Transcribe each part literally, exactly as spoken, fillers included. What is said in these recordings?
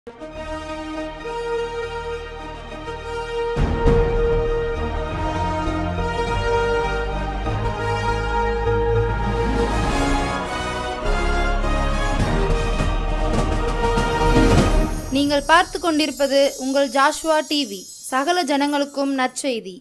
நீங்கள் பார்த்து கொண்டிருப்பது உங்கள் ஜாஷ்வா டிவி, சகல ஜனங்களுக்கும் நற்செய்தி.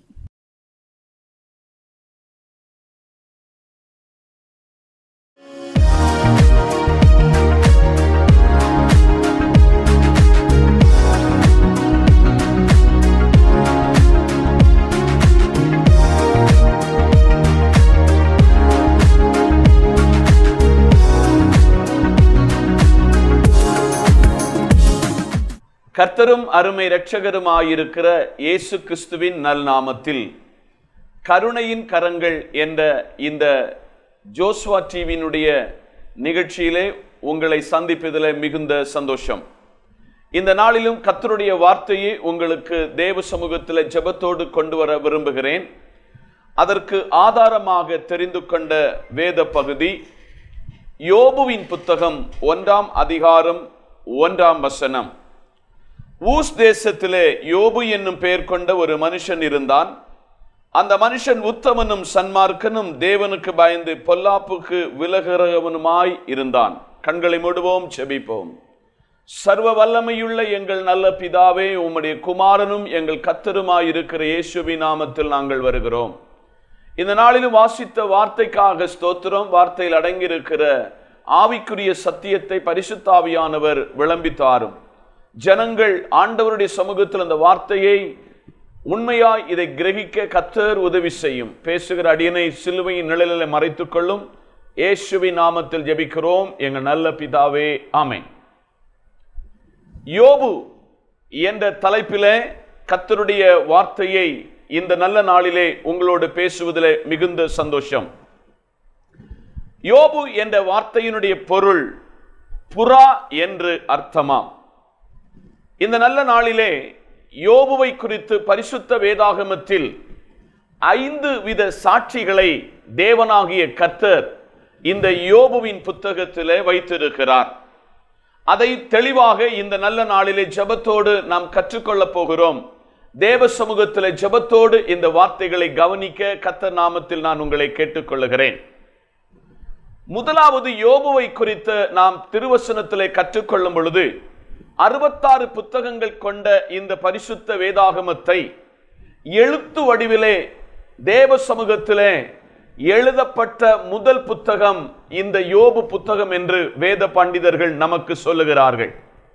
கர்த்தரும் அருமை இரட்சகருமாயிருக்கிற இயேசு கிறிஸ்துவின் நல்நாமத்தில் கருணையின் கரங்கள் என்ற இந்த ஜோஸ்வா டிவியினுடைய நிகழ்ச்சியிலே உங்களை சந்திப்பதில் மிகுந்த சந்தோஷம். இந்த நாளிலும் கர்த்தருடைய வார்த்தையை உங்களுக்கு தேவ சமூகத்தில் ஜெபத்தோடு கொண்டு வர விரும்புகிறேன். அதற்கு ஆதாரமாக தெரிந்து கொண்ட வேத பகுதி யோபுவின் புத்தகம் ஒன்றாம் அதிகாரம் ஒன்றாம் வசனம். ஊஸ் தேசத்திலே யோபு என்னும் பெயர் கொண்ட ஒரு மனுஷன் இருந்தான். அந்த மனுஷன் உத்தமனும் சன்மார்க்கனும் தேவனுக்கு பயந்து பொல்லாப்புக்கு விலகிறவனுமாய் இருந்தான். கண்களை மூடுவோம், செபிப்போம். சர்வ வல்லமையுள்ள எங்கள் நல்ல பிதாவே, உம்முடைய குமாரனும் எங்கள் கர்த்தருமாய் இருக்கிற இயேசுவின் நாமத்தில் நாங்கள் வருகிறோம். இந்த நாளிலும் வாசித்த வார்த்தைக்காக ஸ்தோத்திரம். வார்த்தையில் அடங்கியிருக்கிற ஆவிக்குரிய சத்தியத்தை பரிசுத்த ஆவியானவர் விளம்பித்தாரும். ஜனங்கள் ஆண்டவருடைய சமூகத்தில் அந்த வார்த்தையை உண்மையாய் இதை கிரகிக்க கர்த்தர் உதவி செய்யும். பேசுகிற அடியனை சிலுவையின் நிழலில் மறைத்துக் கொள்ளும். இயேசுவின் நாமத்தில் ஜெபிக்கிறோம் எங்கள் நல்ல பிதாவே, ஆமென். யோபு என்ற தலைப்பிலே கர்த்தருடைய வார்த்தையை இந்த நல்ல நாளிலே உங்களோடு பேசுவதிலே மிகுந்த சந்தோஷம். யோபு என்ற வார்த்தையினுடைய பொருள் புறா என்று அர்த்தமாம். இந்த நல்ல நாளிலே யோபுவை குறித்து பரிசுத்த வேதாகமத்தில் ஐந்து வித சாட்சிகளை தேவனாகிய கர்த்தர் இந்த யோபுவின் புத்தகத்திலே வைத்திருக்கிறார். அதை தெளிவாக இந்த நல்ல நாளிலே ஜெபத்தோடு நாம் கற்றுக்கொள்ளப் போகிறோம். தேவ சமூகத்திலே ஜெபத்தோடு இந்த வார்த்தைகளை கவனிக்க கர்த்தர் நாமத்தில் நான் உங்களை கேட்டுக்கொள்கிறேன். முதலாவது யோபுவை குறித்து நாம் திருவசனத்திலே கற்றுக்கொள்ளும் பொழுது அறுபத்தாறு புத்தகங்கள் கொண்ட இந்த பரிசுத்த வேதாகமத்தை எழுத்து வடிவிலே தேவ சமூகத்திலே எழுதப்பட்ட முதல் புத்தகம் இந்த யோபு புத்தகம் என்று வேத பண்டிதர்கள் நமக்கு சொல்லுகிறார்கள்.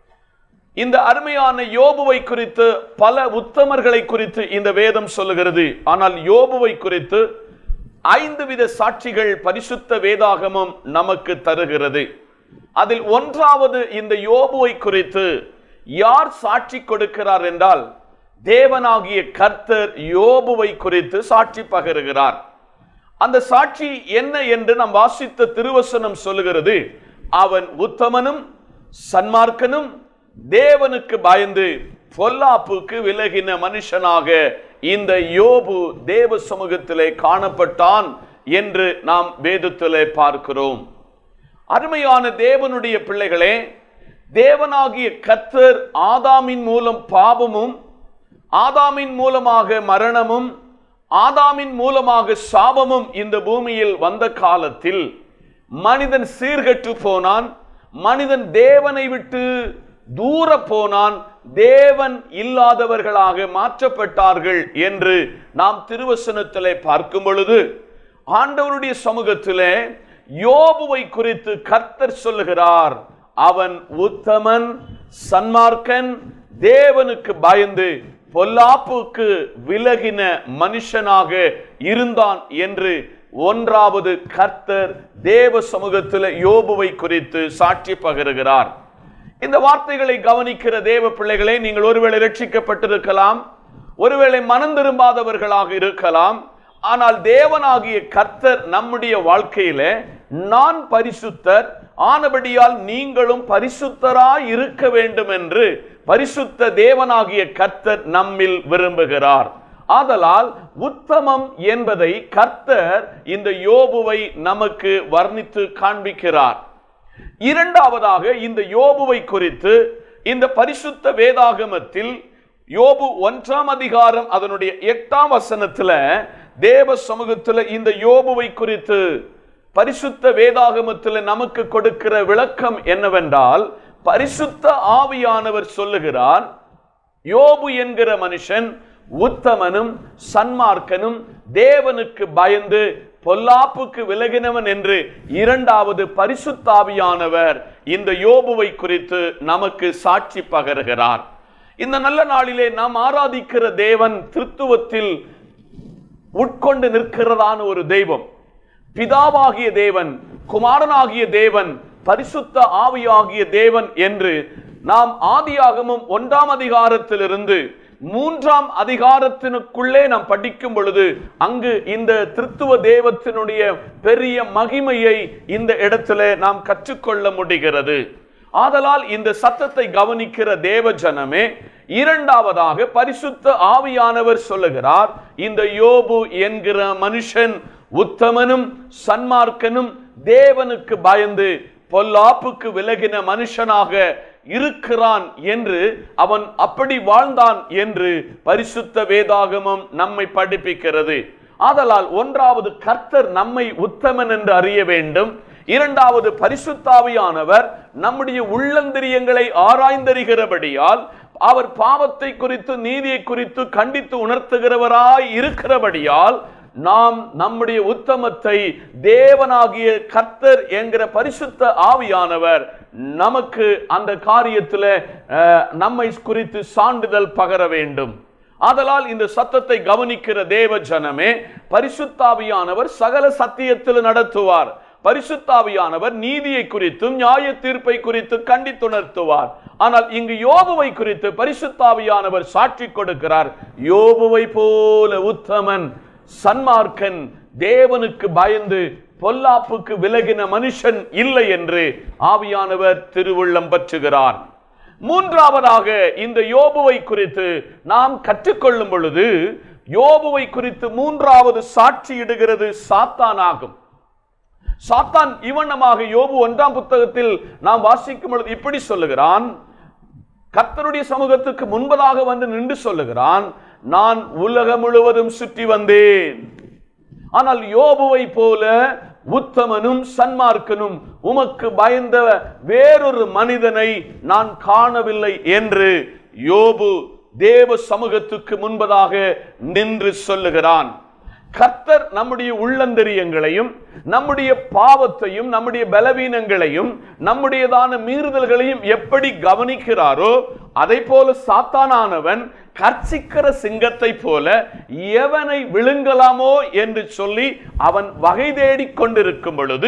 இந்த அருமையான யோபுவை குறித்து பல உத்தமர்களை குறித்து இந்த வேதம் சொல்லுகிறது. ஆனால் யோபுவை குறித்து ஐந்து வித சாட்சிகள் பரிசுத்த வேதாகமம் நமக்கு தருகிறது. அதில் ஒன்றாவது இந்த யோபுவை குறித்து யார் சாட்சி கொடுக்கிறார் என்றால் தேவனாகிய கர்த்தர் யோபுவை குறித்து சாட்சி பகருகிறார். அந்த சாட்சி என்ன என்று நாம் வாசித்த திருவசனம் சொல்லுகிறது. அவன் உத்தமனும் சன்மார்க்கனும் தேவனுக்கு பயந்து பொல்லாப்புக்கு விலகின மனுஷனாக இந்த யோபு தேவ சமூகத்திலே காணப்பட்டான் என்று நாம் வேதத்திலே பார்க்கிறோம். அருமையான தேவனுடைய பிள்ளைகளே, தேவனாகிய கர்த்தர் ஆதாமின் மூலம் பாவமும், ஆதாமின் மூலமாக மரணமும், ஆதாமின் மூலமாக சாபமும் இந்த பூமியில் வந்த காலத்தில் மனிதன் சீர்கெட்டு போனான். மனிதன் தேவனை விட்டு தூர போனான். தேவன் இல்லாதவர்களாக மாற்றப்பட்டார்கள் என்று நாம் திருவசனத்திலே பார்க்கும் பொழுது ஆண்டவருடைய சமூகத்திலே யோபுவை குறித்து கர்த்தர் சொல்லுகிறார். அவன் உத்தமன், சன்மார்க்கன், தேவனுக்கு பயந்து பொல்லாப்புக்கு விலகின மனுஷனாக இருந்தான் என்று ஒன்றாவது கர்த்தர் தேவ சமூகத்தில் யோபுவை குறித்து சாட்சி பகருகிறார். இந்த வார்த்தைகளை கவனிக்கிற தேவ பிள்ளைகளே, நீங்கள் ஒருவேளை ரட்சிக்கப்பட்டிருக்கலாம், ஒருவேளை மனம் திரும்பாதவர்களாக இருக்கலாம். ஆனால் தேவனாகிய கர்த்தர் நம்முடைய வாழ்க்கையில நான் பரிசுத்தர் ஆனபடியால் நீங்களும் பரிசுத்தராய் இருக்க வேண்டும் என்று பரிசுத்த தேவனாகிய கர்த்தர் நம்மில் விரும்புகிறார். ஆதலால் உத்தமம் என்பதை கர்த்தர் இந்த யோபுவை நமக்கு வர்ணித்து காண்பிக்கிறார். இரண்டாவதாக இந்த யோபுவை குறித்து இந்த பரிசுத்த வேதாகமத்தில் யோபு ஒன்றாம் அதிகாரம் அதனுடைய எட்டாம் வசனத்துல தேவ சமூகத்துல இந்த யோபுவை குறித்து பரிசுத்த வேதாகமத்தில் நமக்கு கொடுக்கிற விளக்கம் என்னவென்றால், பரிசுத்த ஆவியானவர் சொல்லுகிறார், யோபு என்கிற மனுஷன் உத்தமனும் சன்மார்க்கனும் தேவனுக்கு பயந்து பொல்லாப்புக்கு விலகினவன் என்று இரண்டாவது பரிசுத்த ஆவியானவர் இந்த யோபுவை குறித்து நமக்கு சாட்சி பகருகிறார். இந்த நல்ல நாளிலே நாம் ஆராதிக்கிற தேவன் திருத்துவத்தில் உட்கொண்டு நிற்கிறதான ஒரு தெய்வம். பிதாவாகிய தேவன், குமாரனாகிய தேவன், பரிசுத்த ஆவியாகிய தேவன் என்று நாம் ஆதியாகமம் ஒன்றாம் அதிகாரத்திலிருந்து மூன்றாம் அதிகாரத்தினுக்குள்ளே நாம் படிக்கும் பொழுது அங்கு இந்த திருத்துவ தேவத்தினுடைய பெரிய மகிமையை இந்த இடத்திலே நாம் கற்றுக்கொள்ள முடிகிறது. ஆதலால் இந்த சத்தத்தை கவனிக்கிற தேவ ஜனமே, இரண்டாவதாக பரிசுத்த ஆவியானவர் சொல்லுகிறார், இந்த யோபு என்கிற மனுஷன் உத்தமனும் சன்மார்க்கனும் தேவனுக்கு பயந்து பொல்லாப்புக்கு விலகின மனுஷனாக இருக்கிறான் என்று, அவன் அப்படி வாழ்ந்தான் என்று பரிசுத்த வேதாகமம் நம்மை படிப்பிக்கிறது. ஆதலால் ஒன்றாவது கர்த்தர் நம்மை உத்தமன் என்று அறிய வேண்டும். இரண்டாவது பரிசுத்த ஆவியானவர் நம்முடைய உள்ளந்திரியங்களை ஆராய்ந்தறிகிறபடியால், அவர் பாவத்தை குறித்து நீதியை குறித்து கண்டித்து உணர்த்துகிறவராய் இருக்கிறபடியால், நாம் நம்முடைய உத்தமத்தை தேவனாகிய கர்த்தர் என்கிற பரிசுத்த ஆவியானவர் நமக்கு அந்த காரியத்தில் நம்மை குறித்து சான்றிதழ் பகர வேண்டும். ஆதலால் இந்த சத்தத்தை கவனிக்கிற தேவ ஜனமே, பரிசுத்த ஆவியானவர் சகல சத்தியத்தில் நடத்துவார். பரிசுத்த ஆவியானவர் நீதியை குறித்தும் நியாய தீர்ப்பை குறித்து கண்டித்துணர்த்துவார். ஆனால் இங்கு யோபுவை குறித்து பரிசுத்த ஆவியானவர் சாட்சி கொடுக்கிறார், யோபுவை போல உத்தமன் சன்மார்க்கன் தேவனுக்கு பயந்து பொல்லாப்புக்கு விலகின மனுஷன் இல்லை என்று ஆவியானவர் திருவுள்ளம் பற்றுகிறார். மூன்றாவதாக இந்த யோபுவை குறித்து நாம் கற்றுக்கொள்ளும் பொழுது, யோபுவை குறித்து மூன்றாவது சாட்சியிடுகிறது சாத்தான் ஆகும். சாத்தான் இவனமாக யோபு ஒன்றாம் புத்தகத்தில் நாம் வாசிக்கும் பொழுது இப்படி சொல்லுகிறான், கர்த்தருடைய சமூகத்துக்கு முன்பதாக வந்து நின்று சொல்லுகிறான், நான் உலகம் முழுவதும் சுற்றி வந்தேன், ஆனால் யோபுவை போல உத்தமனும் சன்மார்க்கனும் உமக்கு பயந்த வேறொரு மனிதனை நான் காணவில்லை என்று யோபு தேவ சமூகத்துக்கு முன்பதாக நின்று சொல்லுகிறான். கர்த்தர் நம்முடைய உள்ளந்தரியங்களையும் நம்முடைய பாவத்தையும் நம்முடைய பலவீனங்களையும் நம்முடையதான மீறுதல்களையும் எப்படி கவனிக்கிறாரோ, அதை போல சாத்தானானவன் கர்ச்சிக்கிற சிங்கத்தை போல எவனை விழுங்கலாமோ என்று சொல்லி அவன் வகை தேடிக் கொண்டிருக்கும் பொழுது,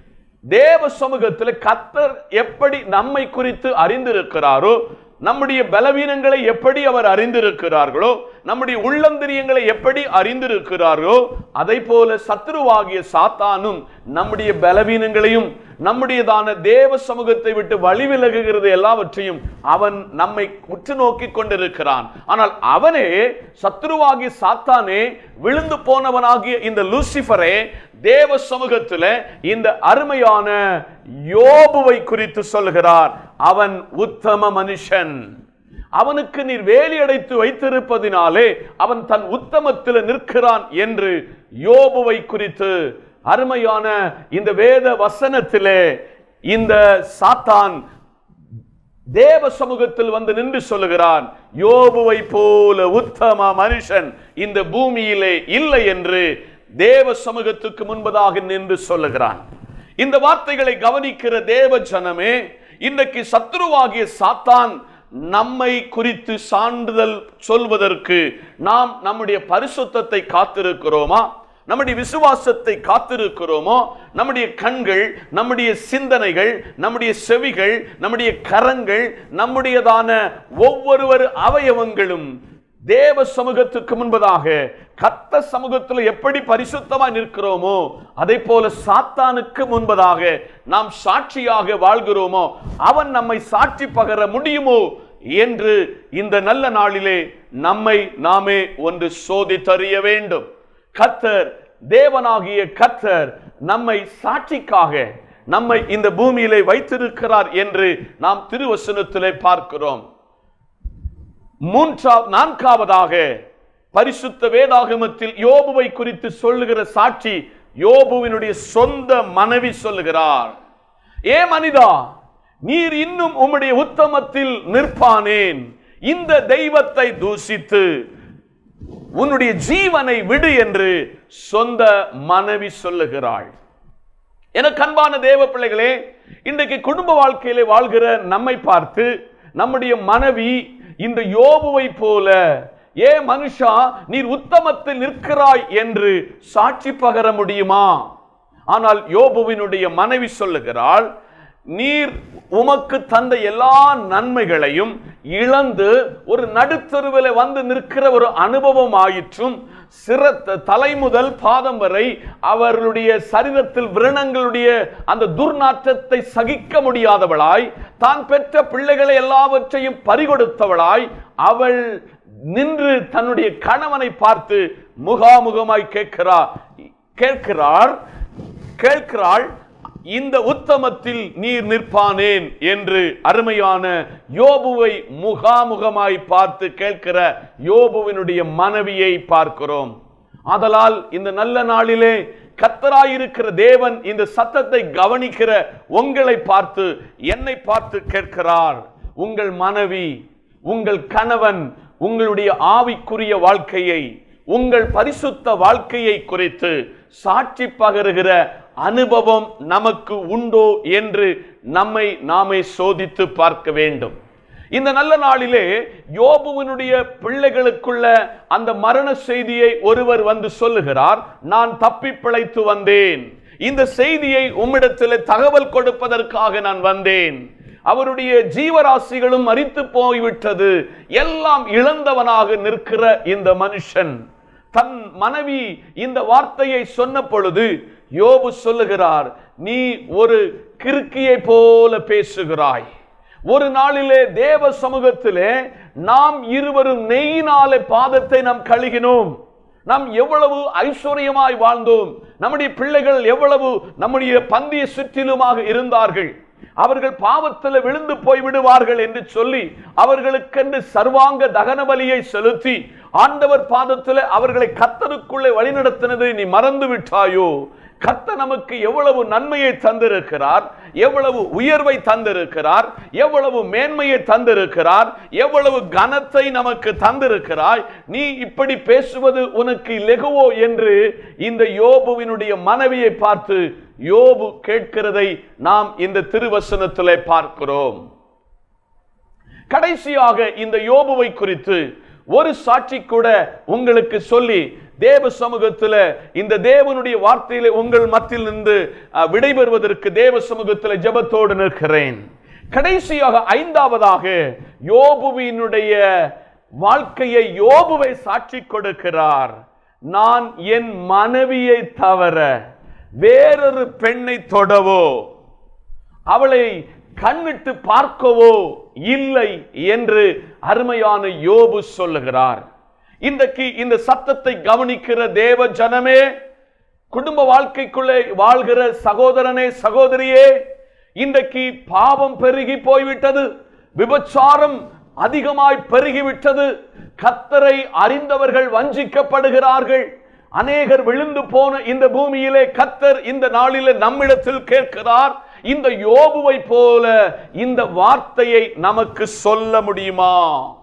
தேவ சமூகத்தில் கர்த்தர் எப்படி நம்மை குறித்து அறிந்திருக்கிறாரோ, நம்முடைய பலவீனங்களை எப்படி அவர் அறிந்திருக்கிறார்களோ, நம்முடைய உள்ளந்திரியங்களை எப்படி அறிந்திருக்கிறார்களோ, அதை போல சத்துருவாகிய சாத்தானும் நம்முடைய பலவீனங்களையும் நம்முடையதான தேவ சமூகத்தை விட்டு வழி விலகுகிறது எல்லாவற்றையும் அவன் நம்மை உற்று நோக்கி கொண்டிருக்கிறான். ஆனால் அவனே, சத்துருவாகிய சாத்தானே, விழுந்து போனவனாகிய இந்த லூசிபரே தேவ சமூகத்தில் இந்த அருமையான யோபுவை குறித்து சொல்கிறார், அவன் உத்தம மனுஷன், அவனுக்கு நீர் வேலி அடைத்து வைத்திருப்பதினாலே அவன் தன் உத்தமத்தில் நிற்கிறான் என்று யோபுவை குறித்து அருமையான இந்த வேத வசனத்திலே இந்த சாத்தான் தேவ சமூகத்தில் வந்து நின்று சொல்லுகிறான், யோபுவை போல உத்தம மனுஷன் இந்த பூமியிலே இல்லை என்று தேவ சமூகத்துக்கு முன்பதாக நின்று சொல்லுகிறான். இந்த வார்த்தைகளை கவனிக்கிற தேவ ஜனமே, இன்றைக்கு சத்துருவாகிய சாத்தான் நம்மை குறித்து சான்றிதழ் சொல்வதற்கு நாம் நம்முடைய பரிசுத்தத்தை காத்திருக்கிறோமா? நம்முடைய விசுவாசத்தை காத்திருக்கிறோமோ? நம்முடைய கண்கள், நம்முடைய சிந்தனைகள், நம்முடைய செவிகள், நம்முடைய கரங்கள், நம்முடையதான ஒவ்வொருவர் அவயவங்களும் தேவ சமூகத்துக்கு முன்பதாக கர்த்தர் சமூகத்தில் எப்படி பரிசுத்தமாய் நிற்கிறோமோ, அதை போல சாத்தானுக்கு முன்பதாக நாம் சாட்சியாக வாழ்கிறோமோ, அவன் நம்மை சாட்சி பகர முடியுமோ என்று இந்த நல்ல நாளிலே நம்மை நாமே ஒன்று சோதித்தறிய வேண்டும். கர்த்தர், தேவனாகிய கர்த்தர் நம்மை சாட்சிக்காக, நம்மை இந்த பூமியிலே வைத்திருக்கிறார் என்று நாம் திருவசனத்திலே பார்க்கிறோம். மூன்றாவது நான்காவதாக பரிசுத்த வேதாகமத்தில் யோபுவை குறித்து சொல்லுகிற சாட்சி யோபுவினுடைய சொந்த மனைவி சொல்லுகிறார். ஏ மனிதா, நீர் இன்னும் உம்முடைய உத்தமத்தில் நிற்பானேன்? இந்த தெய்வத்தை தூஷித்து உன்னுடைய ஜீவனை விடு என்று சொந்த மனைவி சொல்லுகிறாள். எனக்கு அன்பான தேவ பிள்ளைகளே, இன்றைக்கு குடும்ப வாழ்க்கையிலே வாழ்கிற நம்மை பார்த்து நம்முடைய மனைவி இந்த யோபுவை போல, ஏ மனுஷா நீர் உத்தமத்தில் நிற்கிறாய் என்று சாட்சி பகர முடியுமா? ஆனால் யோபுவினுடைய மனைவி சொல்லுகிறாள், நீர் உமக்கு தந்த எல்லா நன்மைகளையும் இழந்து ஒரு நடுத்தருவில் வந்து நிற்கிற ஒரு அனுபவம் ஆயிற்றும். சிரத்த தலை முதல் பாதம் வரை அவர்களுடைய சரீரத்தில் விரணங்களுடைய அந்த துர்நாற்றத்தை சகிக்க முடியாதவளாய், தான் பெற்ற பிள்ளைகளை எல்லாவற்றையும் பறிகொடுத்தவளாய் அவள் நின்று தன்னுடைய கணவனை பார்த்து முகாமுகமாய் கேட்கிறார் கேட்கிறார் கேட்கிறாள் இந்த உத்தமத்தில் நீர் நிற்பானேன் என்று. அருமையான யோபுவை முகாமுகமாய் பார்த்து கேட்கிற யோபுவினுடைய மனைவியை பார்க்கிறோம். ஆதலால் இந்த நல்ல நாளிலே கர்த்தராயிருக்கிற தேவன் இந்த சத்தத்தை கவனிக்கிற உங்களை பார்த்து, என்னை பார்த்து கேட்கிறார், உங்கள் மனைவி, உங்கள் கணவன், உங்களுடைய ஆவிக்குரிய வாழ்க்கையை, உங்கள் பரிசுத்த வாழ்க்கையை குறித்து சாட்சி பகருகிற அனுபவம் நமக்கு உண்டோ என்று நம்மை நாமே சோதித்து பார்க்க வேண்டும். இந்த நல்ல நாளிலே யோபுவினுடைய பிள்ளைகளுக்குள்ள அந்த மரண செய்தியை ஒருவர் வந்து சொல்லுகிறார், நான் தப்பி பிழைத்து வந்தேன், இந்த செய்தியை உம்மிடத்தில் தகவல் கொடுப்பதற்காக நான் வந்தேன். அவருடைய ஜீவராசிகளும் மரித்து போய்விட்டது, எல்லாம் இழந்தவனாக நிற்கிற இந்த மனுஷன் தன் மனைவி இந்த வார்த்தையை சொன்ன பொழுது யோபு சொல்லுகிறார், நீ ஒரு கிறுக்கியை போல பேசுகிறாய். ஒரு நாளிலே தேவ சமூகத்திலே நாம் இருவரும் நெய்யினாலே பாதத்தை நாம் கழுகினோம். நாம் எவ்வளவு ஐஸ்வர்யமாய் வாழ்ந்தோம், நம்முடைய பிள்ளைகள் எவ்வளவு நம்முடைய பந்திய சுற்றிலுமாக இருந்தார்கள். அவர்கள் பாவத்தில் விழுந்து போய் விடுவார்கள் என்று சொல்லி அவர்களுக்கென்று சர்வாங்க தகன பலியை செலுத்தி ஆண்டவர் பாதத்தில் அவர்களை கர்த்தருக்குள்ளே வழிநடத்தினதை நீ மறந்து விட்டாயோ? கர்த்தர் நமக்கு எவ்வளவு நன்மையை தந்திருக்கிறார், எவ்வளவு உயர்வை தந்திருக்கிறார், எவ்வளவு மேன்மையை தந்திருக்கிறார், எவ்வளவு கனத்தை நமக்கு தந்திருக்கிறாய், நீ இப்படி பேசுவது உனக்கு லெகுவோ என்று இந்த யோபுவினுடைய மனைவியை பார்த்து யோபு கேட்கிறதை நாம் இந்த திருவசனத்திலே பார்க்கிறோம். கடைசியாக இந்த யோபுவை குறித்து ஒரு சாட்சி கூட உங்களுக்கு சொல்லி தேவ சமூகத்தில் இந்த தேவனுடைய வார்த்தையிலே உங்கள் மத்தியில் நின்று விடைபெறுவதற்கு தேவ சமூகத்தில் ஜெபத்தோடு நிற்கிறேன். கடைசியாக ஐந்தாவதாக யோபுவினுடைய வாழ்க்கையை யோபுவை சாட்சி கொடுக்கிறார். நான் என் மனைவியை தவிர வேறொரு பெண்ணை தொடவோ அவளை கண்ணிட்டு பார்க்கவோ இல்லை என்று அருமையான யோபு சொல்லுகிறார். இன்றைக்கு இந்த சத்தத்தை கவனிக்கிற தேவ ஜனமே, குடும்ப வாழ்க்கைக்குள்ளே வாழ்கிற சகோதரனே சகோதரியே, இன்றைக்கு பாவம் பெருகி போய்விட்டது, விபச்சாரம் அதிகமாய் பெருகிவிட்டது, கர்த்தரை அறிந்தவர்கள் வஞ்சிக்கப்படுகிறார்கள், அநேகர் விழுந்து போன இந்த பூமியிலே கர்த்தர் இந்த நாளிலே நம்மிடத்தில் கேட்கிறார், இந்த யோபுவை போல இந்த வார்த்தையை நமக்கு சொல்ல முடியுமா?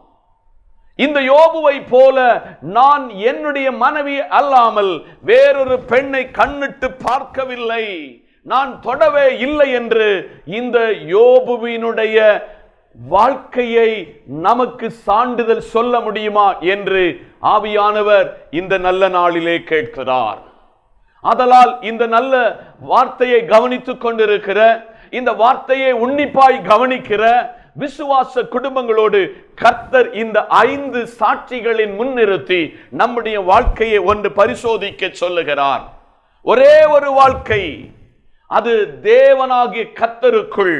இந்த யோபுவை போல நான் என்னுடைய மனைவி அல்லாமல் வேறொரு பெண்ணை கண்ணிட்டு பார்க்கவில்லை, நான் தொடவே இல்லை என்று இந்த யோபுவினுடைய வாழ்க்கையை நமக்கு சான்றிதழ் சொல்ல முடியுமா என்று ஆவியானவர் இந்த நல்ல நாளிலே கேட்கிறார். ஆதலால் இந்த நல்ல வார்த்தையை கவனித்துக் கொண்டிருக்கிற, இந்த வார்த்தையை உன்னிப்பாய் கவனிக்கிற விசுவாச குடும்பங்களோடு கர்த்தர் இந்த ஐந்து சாட்சிகளின் முன்னிறுத்தி நம்முடைய வாழ்க்கையை ஒன்று பரிசோதிக்க சொல்லுகிறார். ஒரே ஒரு வாழ்க்கை, அது தேவனாகிய கர்த்தருக்குள்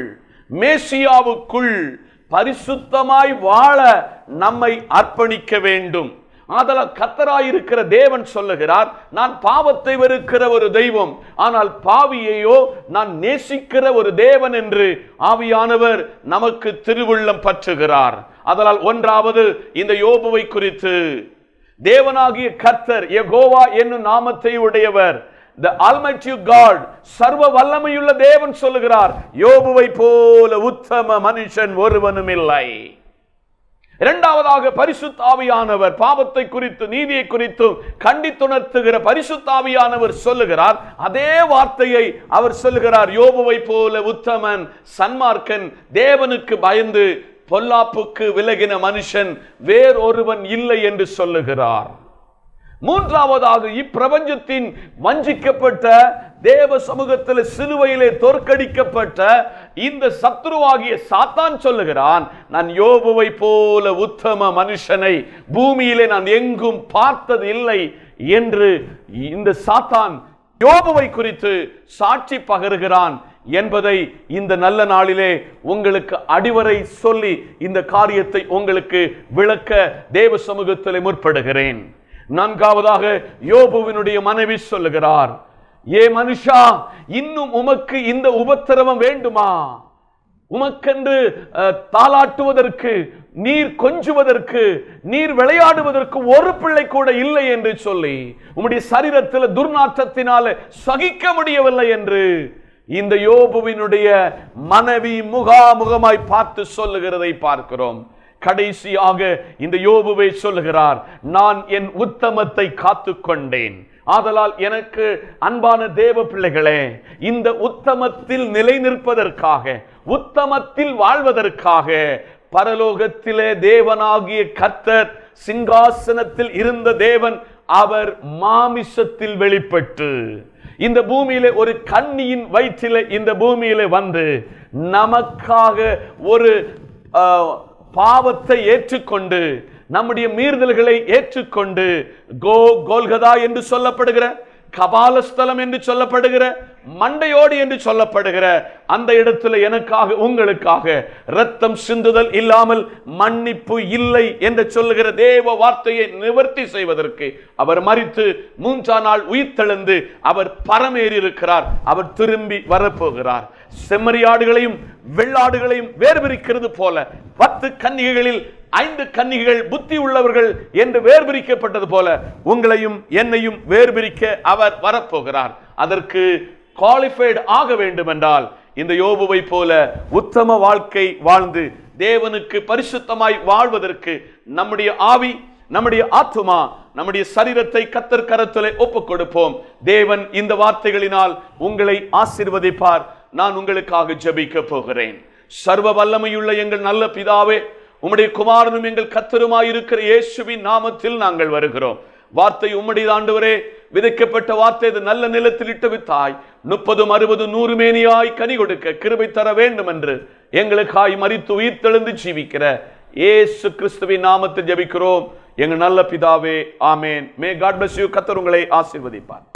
மேசியாவுக்குள் பரிசுத்தமாய் வாழ நம்மை அர்ப்பணிக்க வேண்டும். ஆதலால் கர்த்தராயிருக்கிற தேவன் சொல்லுகிறார், நான் பாவத்தை வெறுக்கிற ஒரு தெய்வம், ஆனால் பாவியையோ நான் நேசிக்கிற ஒரு தேவன் என்று ஆவியானவர் நமக்கு திருவுள்ளம் பற்றுகிறார். ஆதலால் ஒன்றாவது இந்த யோபுவை குறித்து தேவனாகிய கர்த்தர் யெகோவா என்னும் நாமத்தை உடையவர், the Almighty God, சர்வ வல்லமையுள்ள தேவன் சொல்லுகிறார், யோபுவை போல உத்தம மனுஷன் ஒருவனும் இல்லை. இரண்டாவதாக பரிசுத்த ஆவியானவர் பாவத்தை குறித்து நீதியை குறித்து கண்டித்துணர்த்துகிற பரிசுத்த ஆவியானவர் சொல்லுகிறார், அதே வார்த்தையை அவர் சொல்லுகிறார், யோபுவை போல உத்தமன் சன்மார்க்கன் தேவனுக்கு பயந்து பொல்லாப்புக்கு விலகின மனுஷன் வேறொருவன் இல்லை என்று சொல்லுகிறார். மூன்றாவதாக இப்பிரபஞ்சத்தின் வஞ்சிக்கப்பட்ட தேவ சமூகத்தில் சிலுவையிலே தோற்கடிக்கப்பட்ட இந்த சத்ருவாகிய சாத்தான் சொல்லுகிறான், நான் யோபுவை போல உத்தம மனுஷனை பூமியிலே நான் எங்கும் பார்த்தது இல்லை என்று இந்த சாத்தான் யோபுவை குறித்து சாட்சி பகருகிறான் என்பதை இந்த நல்ல நாளிலே உங்களுக்கு அடிவரை சொல்லி இந்த காரியத்தை உங்களுக்கு விளக்க தேவ சமூகத்தில் முற்படுகிறேன். நான்காவதாக யோபுவினுடைய மனைவி சொல்லுகிறார், ஏ மனுஷா, இன்னும் உமக்கு இந்த உபத்திரவம் வேண்டுமா? உமக்கென்று தாளாட்டுவதற்கு, நீர் கொஞ்சுவதற்கு, நீர் விளையாடுவதற்கு ஒரு பிள்ளை கூட இல்லை என்று சொல்லி உம்முடைய சரீரத்தில் துர்நாற்றத்தினால சகிக்க முடியவில்லை என்று இந்த யோபுவினுடைய மனைவி முகாமுகமாய் பார்த்து சொல்லுகிறதை பார்க்கிறோம். கடைசியாக இந்த யோபுவை சொல்லுகிறார், நான் என் உத்தமத்தை காத்து கொண்டேன். ஆதலால் எனக்கு அன்பான தேவ பிள்ளைகளே, இந்த உத்தமத்தில் நிலை நிற்பதற்காக, உத்தமத்தில் வாழ்வதற்காக பரலோகத்திலே தேவனாகிய கர்த்தர் சிங்காசனத்தில் இருந்த தேவன் அவர் மாமிசத்தில் வெளிப்பட்டு இந்த பூமியிலே ஒரு கன்னியின் வயிற்றிலே இந்த பூமியிலே வந்து நமக்காக ஒரு பாவத்தை ஏற்றுக்கொண்டு நம்முடைய மீறுதல்களை ஏற்றுக்கொண்டு கோ கோல்கதா என்று சொல்லப்படுகிற, கபாலஸ்தலம் என்று சொல்லப்படுகிற, மண்டையோடு என்று சொல்லப்படுகிற அந்த இடத்துல எனக்காக உங்களுக்காக இரத்தம் சிந்துதல் இல்லாமல் மன்னிப்பு இல்லை என்று சொல்லுகிற தேவ வார்த்தையை நிவர்த்தி செய்வதற்கு அவர் மரித்து மூன்றாம் நாள் உயிர்த்தெழுந்து அவர் பரமேறி இருக்கிறார். அவர் திரும்பி வரப்போகிறார். செம்மறியாடுகளையும் வெள்ளாடுகளையும் வேர்பிரிக்கிறது போல பத்து கன்னிகைகளில் ஐந்து கன்னிகைகள் புத்தி உள்ளவர்கள் என்று வேர்பிரிக்கப்பட்டது போல உங்களையும் என்னையும் வேர்பிரிக்க அவர் வரப்போகிறார். அதற்கு குவாலிஃபைடு ஆக வேண்டும் என்றால் இந்த யோபுவை போல உத்தம வாழ்க்கை வாழ்ந்து தேவனுக்கு பரிசுத்தமாய் வாழ்வதற்கு நம்முடைய ஆவி, நம்முடைய ஆத்துமா, நம்முடைய சரீரத்தை கர்த்தர் கரத்திலே ஒப்புக் கொடுப்போம். தேவன் இந்த வார்த்தைகளினால் உங்களை ஆசீர்வதிப்பார். நான் உங்களுக்காக ஜெபிக்க போகிறேன். சர்வ வல்லமையுள்ள எங்கள் நல்ல பிதாவே, உம்முடைய குமாரனும் எங்கள் கர்த்தருமாய் இருக்கிற இயேசுவின் நாமத்தில் நாங்கள் வருகிறோம். வார்த்தை உம்முடைய ஆண்டவரே, விதைக்கப்பட்ட வார்த்தை இது நல்ல நிலத்தில் இட்ட வித்தாய் முப்பதும் அறுபது நூறு மேனியாய் கனி கொடுக்க கிருபை தர வேண்டும் என்று எங்களுக்காய் மரித்து உயிர்த்தெழுந்து ஜீவிக்கிற இயேசு கிறிஸ்துவின் நாமத்தில் ஜெபிக்கிறோம் எங்கள் நல்ல பிதாவே, ஆமேன். May God bless you. கர்த்தர் உங்களை ஆசீர்வதிப்பார்.